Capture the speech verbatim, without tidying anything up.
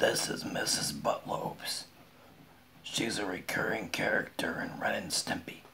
This is Missus Buttloaves. She's a recurring character in Ren and Stimpy.